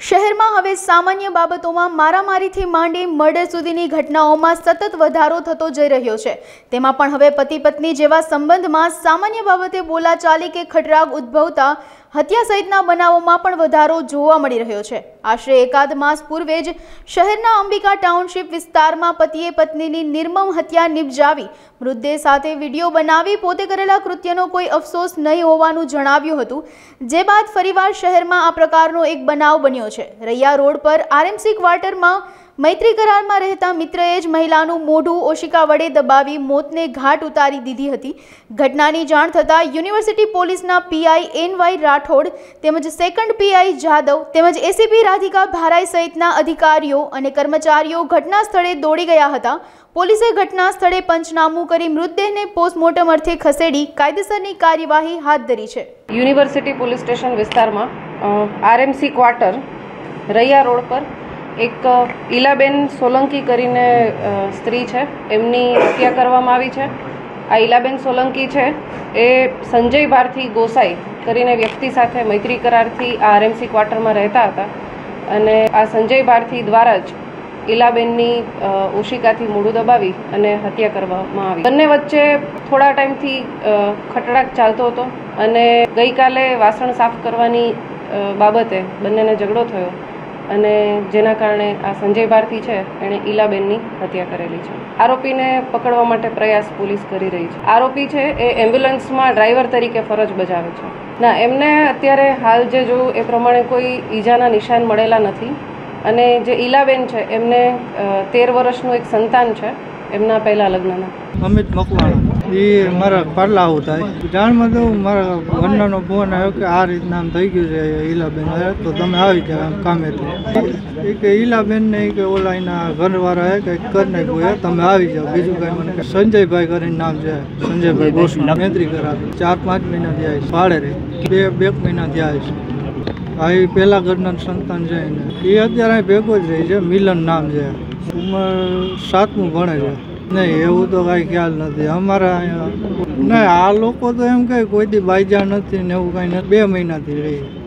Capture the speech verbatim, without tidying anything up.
શહેરમાં હવે સામાન્ય બાબતોમાં મારામારીથી માંડી મર્ડર સુધીની ઘટનાઓમાં સતત વધારો થતો જઈ રહ્યો છે। તેમાં પણ હવે પતિ પત્ની જેવા સંબંધમાં સામાન્ય બાબતે બોલાચાલી કે ખટરાગ ઉદ્ભવતા હત્યા સહિતના બનાવોમાં પણ વધારો જોવા મળી રહ્યો છે। આશરે એકાદ માસ પૂર્વે જ શહેરના અંબિકા ટાઉનશીપ વિસ્તારમાં પતિએ પત્નીની નિર્મમ હત્યા નિપજાવી મૃતદેહ સાથે વિડીયો બનાવી પોતે કરેલા કૃત્યનો કોઈ અફસોસ નહીં હોવાનું જણાવ્યું હતું, જે બાદ ફરીવાર શહેરમાં આ પ્રકારનો એક બનાવ બન્યો છે। રૈયા રોડ પર આરએમસી ક્વાર્ટરમાં મૈત્રી કરારમાં રહેતા મિત્રએ જ મહિલાનું મોઢું ઓશિકા વડે દબાવી મોતને ઘાટ ઉતારી દીધી હતી। ઘટનાની જાણ થતાં યુનિવર્સિટી પોલીસના પીઆઈ એન વાય રાઠોડ તેમજ સેકન્ડ પીઆઈ જાદવ તેમજ એસીપી રાધિકા ભારાઈ સહિતના અધિકારીઓ અને કર્મચારીઓ ઘટના સ્થળે દોડી ગયા હતા। પોલીસે ઘટના સ્થળે પંચનામું કરી મૃતદેહને પોસ્ટમોર્ટમ અર્થે ખસેડી કાયદેસરની કાર્યવાહી હાથ ધરી છે। યુનિવર્સિટી પોલીસ સ્ટેશન વિસ્તારમાં આરએમસી ક્વાર્ટર રૈયા રોડ પર એક ઈલાબેન સોલંકી કરીને સ્ત્રી છે, એમની હત્યા કરવામાં આવી છે। આ ઈલાબેન સોલંકી છે એ સંજય ભારતી ગોસાઈ કરીને વ્યક્તિ સાથે મૈત્રી કરારથી આ આરએમસી ક્વાર્ટરમાં રહેતા હતા અને આ સંજય ભારતી દ્વારા જ ઈલાબેનની ઓશિકાથી મોઢું દબાવી અને હત્યા કરવામાં આવી। બંને વચ્ચે થોડા ટાઈમથી ખટડાક ચાલતો હતો અને ગઈકાલે વાસણ સાફ કરવાની બાબતે બંનેને ઝઘડો થયો અને જેના કારણે આ સંજય ભારતી છે એણે ઈલાબેનની હત્યા કરેલી છે। આરોપીને પકડવા માટે પ્રયાસ પોલીસ કરી રહી છે। આરોપી છે એ એમ્બ્યુલન્સમાં ડ્રાઈવર તરીકે ફરજ બજાવે છે। ના, એમને અત્યારે હાલ જે જોયું એ પ્રમાણે કોઈ ઈજાના નિશાન મળેલા નથી અને જે ઈલાબેન છે એમને તેર વર્ષનું એક સંતાન છે એમના પહેલા લગ્નના। અમિત મકવાણા એ મારા પાર્લાવ થાય જાણમાં તો મારા ઘરનાનો ફોન આવ્યો કે આ રીતના આમ થઈ ગયું છે ઈલાબેન, તો તમે આવી જાઓ આમ કામેથી। એ કે ઈલાબેન ને કે ઓલા એના ઘરવાળા હે કંઈક કરી નાખ્યું હે, તમે આવી જાઓ। બીજું કાંઈ મને સંજયભાઈ કરીને નામ છે, સંજયભાઈ ગોસ્વામી મૈત્રી કરાર ચાર પાંચ મહિના થયા છે, ભાડે રહી બે બે મહિના થયા છે। આ એ પહેલા ઘરના સંતાન છે એને, એ અત્યારે ભેગો જ રહી છે, મિલન નામ છે, ઉંમર સાતમું ભણે છે। નહીં એવું તો કાંઈ ખ્યાલ નથી અમારા અહીંયા। નહીં, આ લોકો તો એમ કહે કોઈ દી બાઈજા નથી ને એવું કાંઈ નથી, બે મહિનાથી રહી।